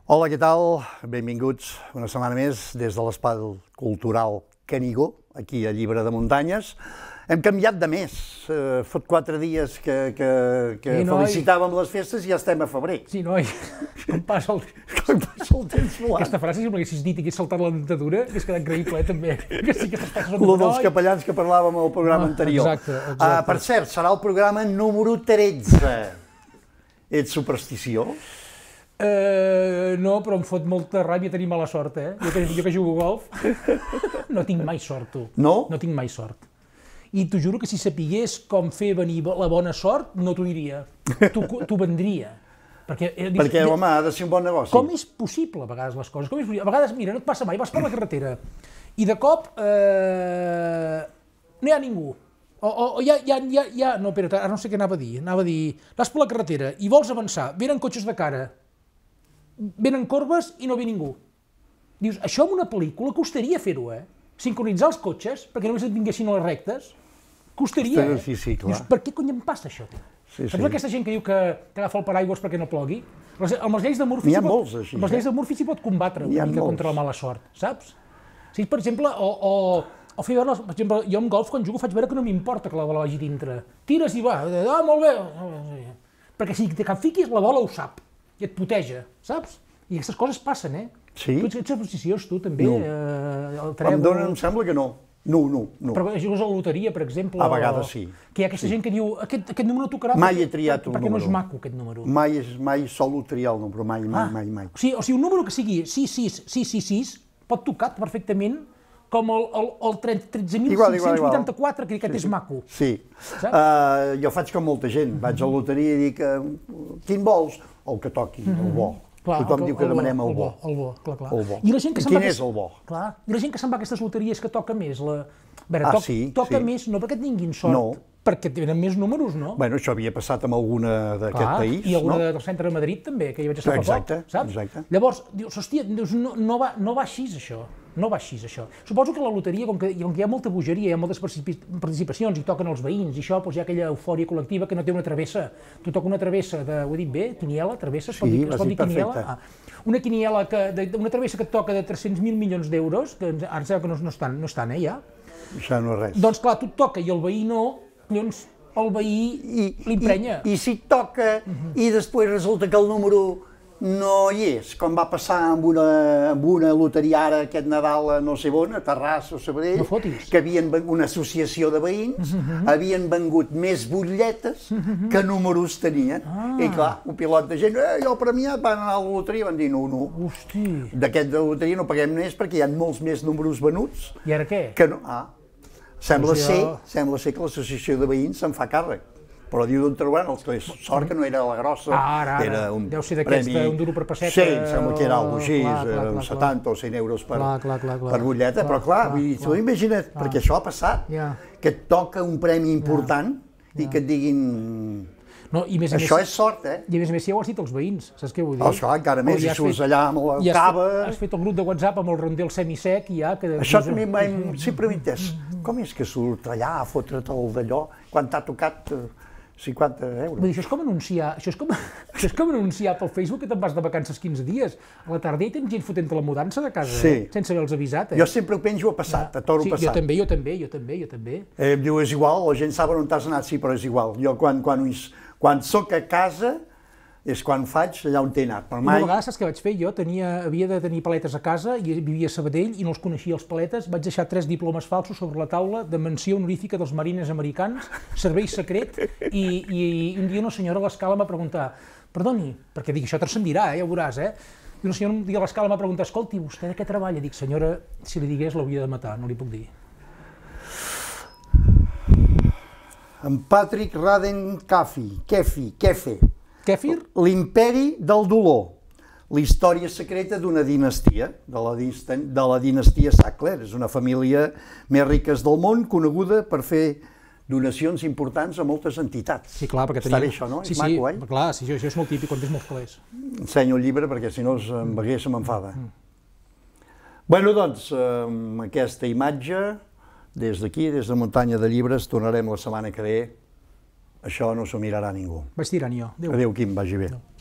Hola, què tal? Benvinguts una setmana més des de l'Espai Cultural Canigó, aquí a Llibre de Muntanyes. Hem canviat de mes. Fot 4 dies que felicitàvem les festes i ja estem a febrer. Sí, noi, com passa el temps volant. Aquesta frase, si m'haguessis dit i hagués saltat la dentadura, hagués quedat creïble, també. Que sí que estàs passant Lo dels capellans que parlàvem al programa anterior. Exacte. Per cert, serà el programa número 13. Ets supersticiós? No, però em fot molta ràbia tenir mala sort, eh? Jo que jugo a golf, no tinc mai sort, tu. No? No tinc mai sort. I t'ho juro que si sapigués com fer venir la bona sort, no t'ho diria. T'ho vendria. Perquè, home, ha de ser un bon negoci. Com és possible, a vegades, les coses? A vegades, mira, no et passa mai, vas per la carretera i de cop no hi ha ningú. No, espera, ara no sé què anava a dir. Vas per la carretera i vols avançar, venen cotxes de cara, venen corbes i no ve ningú. Dius, això en una pel·lícula costaria fer-ho, sincronitzar els cotxes perquè només et vinguessin a les rectes, costaria, Sí, clar. Dius, per què cony em passa això? Saps aquesta gent que diu que agafa el paraigües perquè no plogui? Amb les lleis de Murphy s'hi pot combatre una mica contra la mala sort, saps? Sí, per exemple, o fer veure, per exemple, jo en golf quan jugo faig veure que no m'importa que la bola vagi dintre. Tires i va, molt bé. Perquè si te fiquis, la bola ho sap i et puteja, saps? I aquestes coses passen, Sí? Tu ets supersticiós, tu, també? No. Em sembla que no. No. Però jugues a la loteria, per exemple? A vegades sí. Que hi ha aquesta gent que diu, aquest número tocarà... Mai he triat un número. Perquè no és maco, aquest número. Mai solo triar el número, mai. O sigui, un número que sigui 666 pot tocar perfectament com el 13.584, que aquest és maco. Sí. Jo faig com molta gent. Vaig a la loteria i dic, quin vols? El que toqui, el bo. Tothom diu que demanem el bo. El bo, clar. Quin és el bo? Clar. I la gent que se'n va a aquestes loteries que toca més, toca més no perquè tinguin sort, perquè tenen més números, no? Bueno, això havia passat amb alguna d'aquest país, no? I alguna del centre de Madrid també, que hi vaig estar fa poc, saps? Exacte. Llavors, dius, hòstia, no va així això. No va així, això. Suposo que la loteria, com que hi ha molta bogeria, hi ha moltes participacions i toquen els veïns i això, doncs hi ha aquella eufòria col·lectiva que no té una travessa. Tu toca una travessa de, ho he dit bé, quiniela, travessa, es pot dir quiniela? Una quiniela, una travessa que et toca de 300.000 milions d'euros, que ara sembla que no estan, ja? Això no és res. Doncs clar, tu et toca i el veí no, doncs el veí l'imprenya. I si et toca i després resulta que el número no hi és, com va passar amb una loteria ara aquest Nadal a no sé on, a Terrassa o Sabadell, que havien una associació de veïns, havien vengut més butlletes que números tenien. I clar, un pilot de gent, jo premiat, van anar a la loteria, van dir no. D'aquest de loteria no paguem més perquè hi ha molts més números venuts. I ara què? Sembla ser que l'associació de veïns se'n fa càrrec. Però diu d'on trobaran els calés. Sort que no era la grossa, era un deu ser d'aquests d'un duro per pesseta. Sí, sembla que era alguna cosa així, uns 70 o 100 euros per butlleta, però clar, tu imagina't, perquè això ha passat, que et toca un premi important i que et diguin... Això és sort, I a més si ja ho has dit als veïns, saps què vull dir? Esclar, encara més, si surts allà amb la cava... Has fet el grup de WhatsApp amb el rondel semisec i ja... Això també sempre m'he entès. Com és que surt allà a fotre't el d'allò quan t'ha tocat 50 euros? Vull dir, això és com anunciar pel Facebook que te'n vas de vacances 15 dies. A la tarda hi tens gent fotent la mudança de casa, sense haver-los avisat. Jo sempre ho penjo a passat, a toro passat. Jo també. Em diu, és igual, la gent sap on t'has anat, sí, però és igual. Jo quan soc a casa és quan faig allà on t'he anat. Una vegada, saps què vaig fer? Jo havia de tenir paletes a casa i vivia a Sabadell i no els coneixia els paletes. Vaig deixar 3 diplomes falsos sobre la taula de menció honorífica dels marines americans, servei secret, i un dia una senyora a l'escala em va preguntar, perdoni, perquè dic, això transcendirà, ja ho veuràs, I una senyora un dia a l'escala em va preguntar, escolti, vostè de què treballa? Dic, senyora, si li digués l'hauria de matar, no li puc dir. En Patrick Radden Keefe. Kèfir? L'imperi del dolor. La història secreta d'una dinastia, de la dinastia Sackler. És una família més riques del món, coneguda per fer donacions importants a moltes entitats. Sí, clar, perquè està bé això, no? És maco, clar, sí, això és molt típic quan tens molts calés. Ensenyo el llibre perquè si no em veguer se m'enfada. Bueno, doncs, amb aquesta imatge, des d'aquí, des de Muntanya de Llibres, tornarem la setmana que ve. Això no s'ho mirarà ningú. Vaig tirant jo. Adéu, Quim, vagi bé.